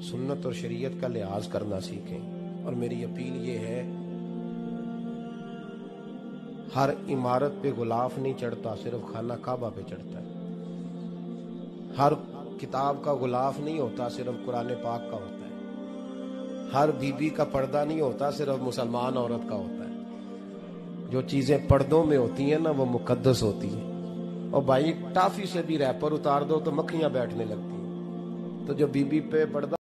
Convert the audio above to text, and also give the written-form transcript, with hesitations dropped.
सुन्नत और शरीयत का लिहाज करना सीखें। और मेरी अपील ये है, हर इमारत पे गुलाफ नहीं चढ़ता, सिर्फ खाना काबा पे चढ़ता है। हर किताब का गुलाफ नहीं होता, सिर्फ कुरान पाक का होता है। हर बीबी का पर्दा नहीं होता, सिर्फ मुसलमान औरत का होता है। जो चीजें पर्दों में होती हैं ना, वो मुकद्दस होती है। और भाई, टाफी से भी रैपर उतार दो तो मक्खियां बैठने लगती हैं। तो जो बीबी पे पर्दा